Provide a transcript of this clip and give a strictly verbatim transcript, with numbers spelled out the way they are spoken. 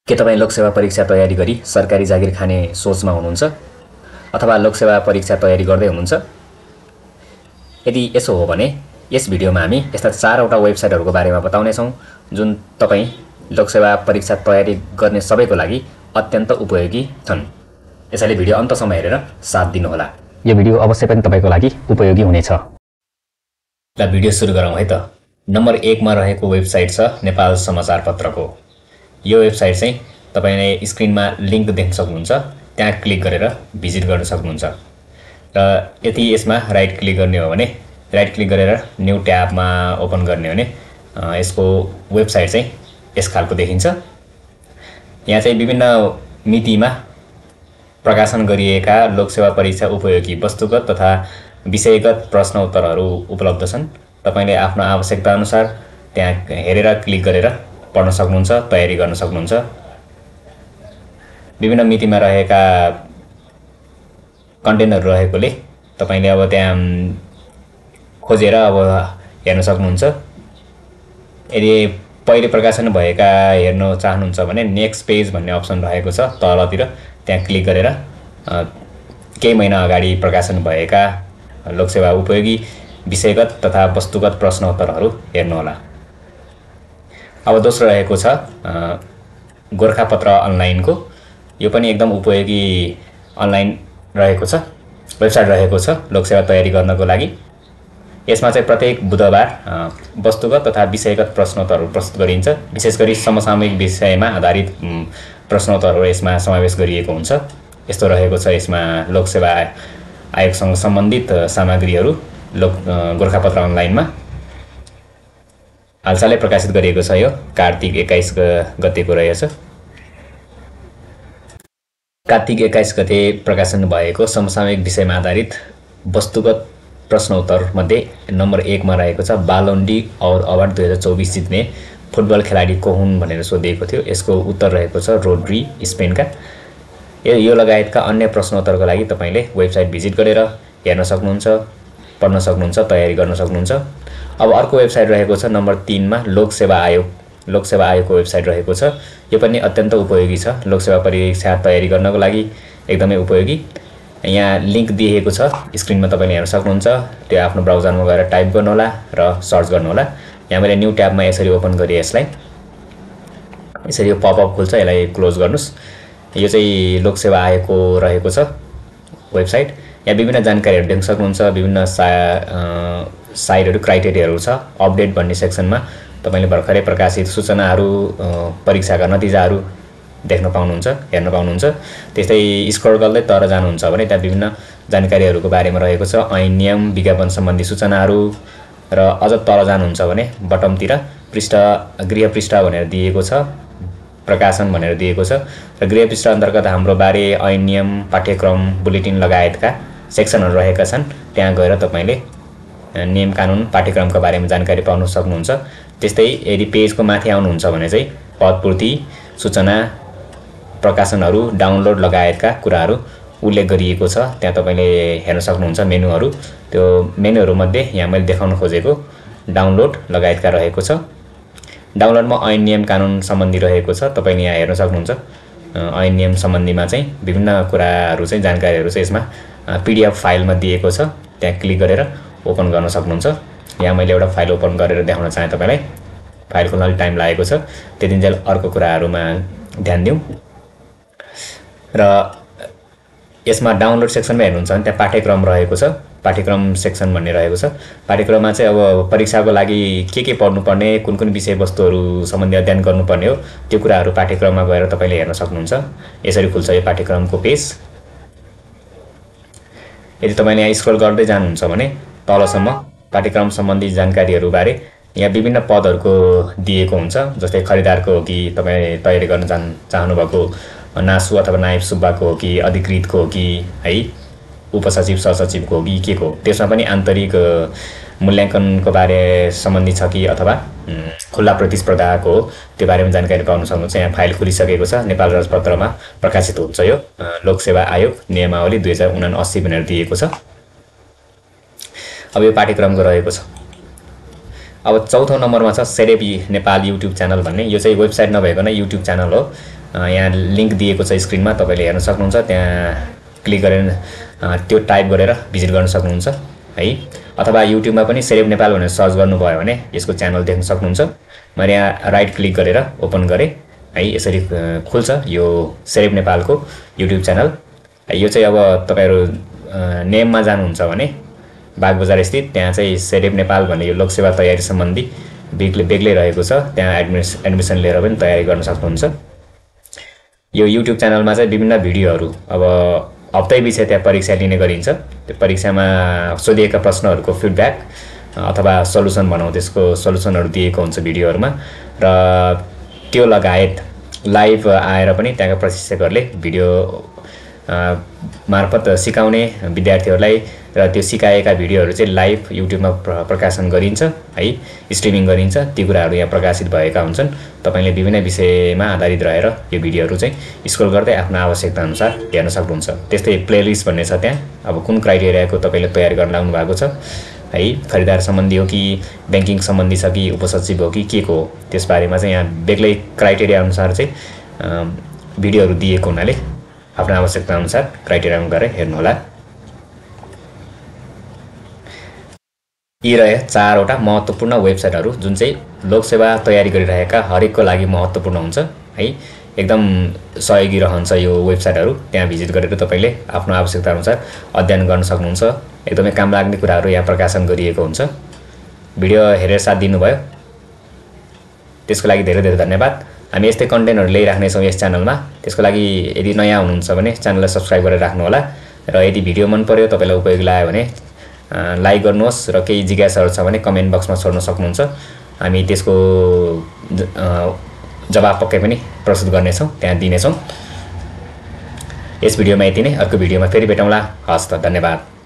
के तपाईं लोकसेवा परीक्षा तयारी गरी सरकारी जागिर खाने सोचमा हुनुहुन्छ अथवा लोकसेवा परीक्षा तयारी गर्दै हुनुहुन्छ? यदि यसो हो भने यस भिडियोमा हामी यस्ता चारवटा वेबसाइटहरूको बारेमा बताउने छौं जुन तपाईं लोकसेवा परीक्षा तयारी गर्ने सबैको लागि अत्यन्त उपयोगी छन्। यसैले भिडियो अन्तसम्म हेरेर साथ दिनुहोला। यो भिडियो अवश्य पनि तपाईको लागि उपयोगी हुनेछ। ल भिडियो सुरु गरौँ है त। नम्बर एक मा रहेको वेबसाइट छ नेपाल समाचार पत्रको। यो वेबसाइट चाहिँ तपाईले स्क्रिनमा लिंक देख्न सक्नुहुन्छ, त्यहाँ क्लिक गरेर भिजिट गर्न सक्नुहुन्छ। र यदि यसमा राइट क्लिक गर्ने हो भने राइट क्लिक गरेर न्यू ट्याबमा ओपन गर्ने हो भने यसको वेबसाइट चाहिँ यस खालको देखिन्छ। यहाँ चाहिँ विभिन्न मितिमा प्रकाशन गरिएका लोकसेवा परीक्षा उपयोगी वस्तुगत तथा विषयगत प्रश्न उत्तरहरू उपलब्ध छन्। तपाईले आफ्नो आवश्यकता अनुसार त्यहाँ हेरेर क्लिक गरेर पढ्न सक्नुहुन्छ, तयारी गर्न सक्नुहुन्छ। विभिन्न मितिमा रहेका कन्टेन्टहरु रहेकोले तपाईले अब त्यहाँ खोजेर अब हेर्न सक्नुहुन्छ। यदि पहिले प्रकाशन भएका हेर्न चाहनुहुन्छ भने नेक्स्ट पेज भन्ने अप्सन रहेको छ तलतिर, त्यहाँ क्लिक गरेर केही महिना अगाडि प्रकाशन भएका लोकसेवा उपयोगी विषयगत तथा वस्तुगत प्रश्न उत्तरहरू हेर्नु होला। अब दोस्रो रहेको छ गोरखापत्र अनलाइनको। यो पनि एकदम उपयोगी अनलाइन रहेको छ, वेबसाइट रहेको छ लोकसेवा तयारी गर्नको लागि। यसमा चाहिँ प्रत्येक बुधबार वस्तुगत तथा विषयगत प्रश्नोत्तरहरू प्रस्तुत गरिन्छ। विशेष गरी समसामयिक विषयमा आधारित प्रश्नोत्तरहरू यसमा समावेश गरिएको हुन्छ। यस्तो रहेको छ यसमा लोकसेवा आयोगसँग सम्बन्धित सामग्रीहरू लोक गोरखापत्र अनलाइनमा हालसालै प्रकाशित गरिएको छ। यो कार्तिक एक्काइस गतेको रहेछ। कार्तिक एक्काइस गते प्रकाशन भएको समसामयिक विषयमा आधारित वस्तुगत प्रश्न उत्तर मध्ये नम्बर एक मा रहेको छ बालोन्डी और अवार्ड दुई हजार चौबीस जित्ने फुटबल खेलाडी को हुन् भनेर सोधिएको थियो। यसको उत्तर रहेको छ रोड्री, स्पेनका। यो लगायतका अन्य प्रश्नोत्तरको लागि तपाईले वेबसाइट भिजिट गरेर हेर्न सक्नुहुन्छ, पढ्न सक्नुहुन्छ, तयारी गर्न सक्नुहुन्छ। अब अर्को वेबसाइट रहेको छ नम्बर तीन मा लोकसेवा आयोग। लोकसेवा आयोगको वेबसाइट रहेको छ। यो पनि अत्यन्त उपयोगी छ लोकसेवा परीक्षा तयारी गर्नको लागि, एकदमै उपयोगी। यहाँ लिंक दिएको छ स्क्रिनमा, तपाईले हेर्न सक्नुहुन्छ। त्यो आफ्नो ब्राउजरमा गएर टाइप गर्नु होला र सर्च गर्नु होला। यहाँ मैले न्यू ट्याबमा यसरी ओपन गरे यसलाई। यसरी यो पपअप खुल्छ, यसलाई क्लोज गर्नुस्। यो चाहिँ लोकसेवा आयोगको रहेको छ वेबसाइट। यहाँ विभिन्न जानकारीहरू देख्न सक्नुहुन्छ, विभिन्न सा साइटहरू, क्राइटेरियाहरू छ। अपडेट भन्ने सेक्सनमा तपाईले भर्खरै प्रकाशित सूचनाहरू, परीक्षाका नतिजाहरू देख्न पाउनुहुन्छ, हेर्न पाउनुहुन्छ। त्यस्तै स्क्रल गर्दै तर जानुहुन्छ भने त्यहाँ विभिन्न जानकारीहरूको बारेमा रहेको छ। ऐन, नियम, विज्ञापन सम्बन्धी सूचनाहरू। र अझ तर जानुहुन्छ भने बटमतिर पृष्ठ गृह पृष्ठ भनेर दिएको छ, प्रकाशन भनेर दिएको छ। र गृह पृष्ठ अन्तर्गत हाम्रो बारे, ऐन, नियम, पाठ्यक्रम, बुलेटिन लगायतका सेक्सनहरू रहेका छन्। त्यहाँ गएर तपाईले नियम, कानुन, पाठ्यक्रमका बारेमा जानकारी पाउन सक्नुहुन्छ। त्यस्तै यदि पेजको माथि आउनुहुन्छ भने चाहिँ पदपूर्ति, सूचना, प्रकाशनहरू, डाउनलोड लगायतका कुराहरू उल्लेख गरिएको छ। त्यहाँ तपाईले हेर्न सक्नुहुन्छ मेनुहरू। त्यो मेनुहरू मध्ये यहाँ मैले देखाउन खोजेको डाउनलोड लगायतका रहेको छ। डाउनलोडमा ऐन, नियम, कानुन सम्बन्धी रहेको छ। तपाईले यहाँ हेर्न सक्नुहुन्छ। ऐन, नियम सम्बन्धीमा चाहिँ विभिन्न कुराहरू चाहिँ जानकारीहरू चाहिँ यसमा पीडीएफ फाइलमा दिएको छ। त्यहाँ क्लिक गरेर ओपन गर्न सक्नुहुन्छ। यहाँ मैले एउटा फाइल ओपन गरेर देखाउन चाहे तपाईलाई। फाइल खोल्न अलि टाइम लागेको छ, त्यतिन्जेल अर्को कुराहरूमा ध्यान दिउँ। र यसमा डाउनलोड सेक्सनमा हेर्नुहुन्छ भने त्यहाँ पाठ्यक्रम रहेको छ। पाठ्यक्रम सेक्सन भन्ने रहेको छ। पाठ्यक्रममा चाहिँ अब परीक्षाको लागि के के पढ्नुपर्ने, कुन कुन विषयवस्तुहरू सम्बन्धी अध्ययन गर्नुपर्ने हो, त्यो कुराहरू पाठ्यक्रममा गएर तपाईले हेर्न सक्नुहुन्छ। यसरी खुल्छ यो पाठ्यक्रमको पेज। यदि तपाईले यहाँ स्क्रल गर्दै जानुहुन्छ भने तलसम्म पाठ्यक्रम सम्बन्धी जानकारीहरू बारे यहाँ विभिन्न पदहरूको दिएको हुन्छ। जस्तै खरिदारको हो कि तपाईँ तयारी गर्न चाहनु चाहनुभएको नासु अथवा नायब सुब्बाको हो कि अधिकृतको हो कि है, उपसचिव, सहसचिवको हो कि के को। त्यसमा पनि आन्तरिक मूल्याङ्कनको बारे सम्बन्धी छ कि अथवा खुल्ला प्रतिस्पर्धाको हो, त्यो बारेमा जानकारी पाउन सक्नुहुन्छ। यहाँ फाइल खुलिसकेको छ। नेपाल राजपत्रमा प्रकाशित हुन्छ यो लोकसेवा आयोग नियमावली दुई हजार उनासी भनेर दिएको छ। अब यो पाठ्यक्रमको रहेको छ। अब चौथो नम्बरमा छ सेरेबी नेपाल युट्युब च्यानल भन्ने। यो चाहिँ वेबसाइट नभएको नै युट्युब च्यानल हो। यहाँ लिंक दिएको छ स्क्रिनमा, तपाईले हेर्न सक्नुहुन्छ। त्यहाँ क्लिक गरेर त्यो टाइप गरेर भिजिट गर्न सक्नुहुन्छ है। अथवा युट्युबमा पनि सेरेब नेपाल भनेर सर्च गर्नुभयो भने यसको च्यानल देख्न सक्नुहुन्छ। मैले यहाँ राइट क्लिक गरेर ओपन गरेँ है, यसरी खुल्छ यो सेरेब नेपालको युट्युब च्यानल। यो चाहिँ अब तपाईहरु नेममा जानुहुन्छ भने बागबजार स्थित त्यहाँ चाहिँ सेरेब नेपाल भन्ने यो लोकसेवा तयारी सम्बन्धी बेग्लै बेग्लै रहेको छ, त्यहाँ एडमिस एडमिसन लिएर पनि तयारी गर्न सक्नुहुन्छ। यो युट्युब च्यानलमा चाहिँ विभिन्न भिडियोहरू अब हप्तै पछि त्यहाँ परीक्षा लिने गरिन्छ। त्यो परीक्षामा सोधिएका प्रश्नहरूको फिडब्याक अथवा सल्युसन भनौँ त्यसको सल्युसनहरू दिएको हुन्छ भिडियोहरूमा, र त्यो लगायत लाइभ आएर पनि त्यहाँका प्रशिक्षकहरूले भिडियो मार्फत सिकाउने विद्यार्थीहरूलाई र त्यो सिकाएका भिडियोहरू चाहिँ लाइभ युट्युबमा प्रकाशन गरिन्छ है, स्ट्रिमिङ गरिन्छ। ती कुराहरू यहाँ प्रकाशित भएका हुन्छन्। तपाईले विभिन्न विषयमा आधारित रहेर यो भिडियोहरू चाहिँ स्क्रोल गर्दै आफ्नो आवश्यकता अनुसार हेर्न सक्नुहुन्छ। त्यस्तै प्लेलिस्ट भन्ने छ त्यहाँ, अब कुन क्राइटेरियाको तपाईले तयारी गर्न लाग्नु भएको छ है, खरिदार सम्बन्धी हो कि बैंकिङ सम्बन्धी छ कि उपसचिव हो कि के को हो, त्यसबारेमा चाहिँ यहाँ बेग्लै क्राइटेरिया अनुसार चाहिँ भिडियोहरू दिएको हुनाले आफ्नो आवश्यकता अनुसार क्राइटेरियामा गएर हेर्नुहोला। यी रहे चारवटा महत्त्वपूर्ण वेबसाइटहरू जुन चाहिँ लोकसेवा तयारी गरिरहेका हरेकको लागि महत्त्वपूर्ण हुन्छ है, एकदम सहयोगी रहन्छ यो वेबसाइटहरू। त्यहाँ भिजिट गरेर तपाईले आफ्नो आवश्यकता अनुसार अध्ययन गर्न सक्नुहुन्छ। एकदमै काम लाग्ने कुराहरू यहाँ प्रकाशन गरिएको हुन्छ। भिडियो हेरेर साथ दिनुभयो त्यसको लागि धेरै धेरै धन्यवाद। हामी यस्तै कन्टेन्टहरु ल्याइराख्ने छौं यस च्यानलमा। त्यसको लागि यदि नयाँ हुनुहुन्छ भने च्यानललाई सब्स्क्राइब गरेर राख्नु होला, र यदि भिडियो मन पर्यो तपाईलाई उपयोगी लाग्यो भने लाइक गर्नुहोस्, र केही जिज्ञासाहरू छ भने कमेन्ट बक्समा छोड्न सक्नुहुन्छ। हामी त्यसको जवाफ पक्कै पनि प्रस्तुत गर्नेछौं, त्यहाँ दिनेछौं। यस भिडियोमा यति नै, अर्को भिडियोमा फेरि भेटौँला। हस्त, धन्यवाद।